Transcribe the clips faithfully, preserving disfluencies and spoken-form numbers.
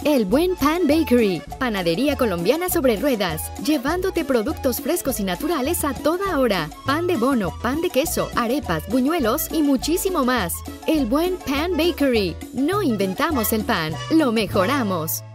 El Buen Pan Bakery, panadería colombiana sobre ruedas, llevándote productos frescos y naturales a toda hora. Pan de bono, pan de queso, arepas, buñuelos y muchísimo más. El Buen Pan Bakery. No inventamos el pan, lo mejoramos.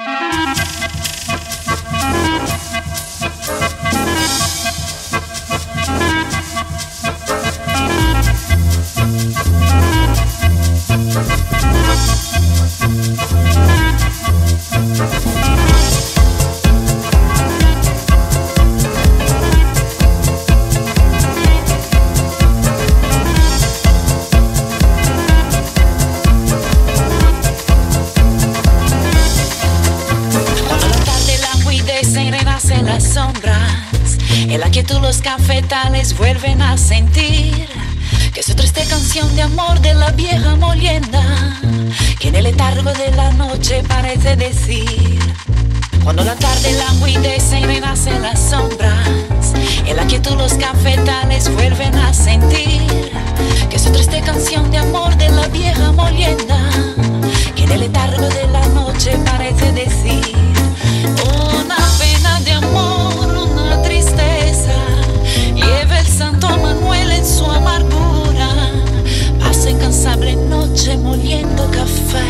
En la quietud los cafetales vuelven a sentir que es otra triste canción de amor de la vieja molienda que en el letargo de la noche parece decir: cuando la tarde languidece y renacen las sombras, en la quietud los cafetales vuelven a sentir que es otra triste canción de amor de la vieja molienda que en el letargo de la noche parece decir: una pena de amor, una tristeza, lleva el santo Manuel en su amargura, pasa incansable noche moliendo café.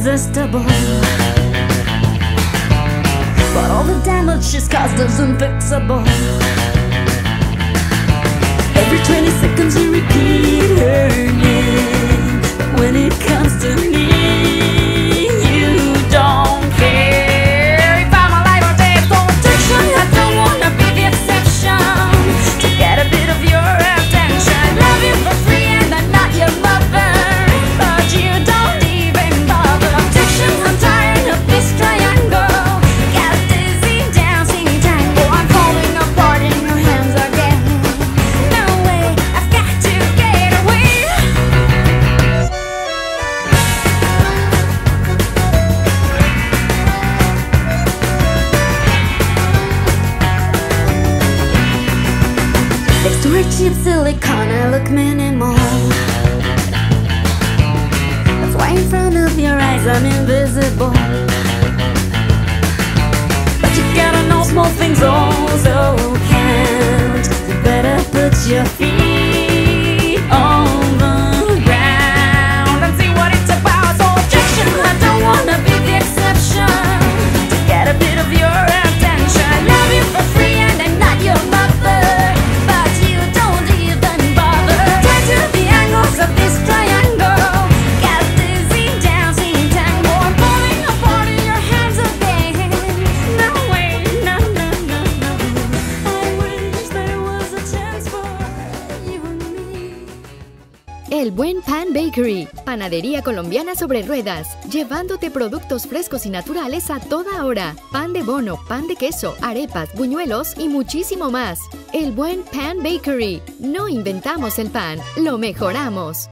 irresistible. But all the damage she's caused is unfixable. Every twenty seconds you repeat her name, but when it comes to me, you don't care. If I'm alive or dead, protection, I don't wanna be the exception. To get a bit of your attention, love you for free and I'm not your mother, but you don't even bother. Protection, I'm tired of this triangle. Got dizzy dancing tango. I'm falling apart in your hands again. No way, I've got to get away. Next to her cheap silicone, I look minimal. That's why in front of your eyes I'm invisible. But you gotta know small things also count. You better put your feet on the ground and see what it's about. So objection, I don't wanna be the exception. To get a bit of your attention, I love you for free and I'm not your mother, but you don't even bother. Try to the angles of this triangle. Got dizzy dancing tango. I'm falling apart in your hands again. No way, no, no, no, no. I wish there was a chance for you and me. El Buen Pan Bakery, panadería colombiana sobre ruedas, llevándote productos frescos y naturales a toda hora. Pan de bono, pan de queso, arepas, buñuelos y muchísimo más. El Buen Pan Bakery. No inventamos el pan, lo mejoramos.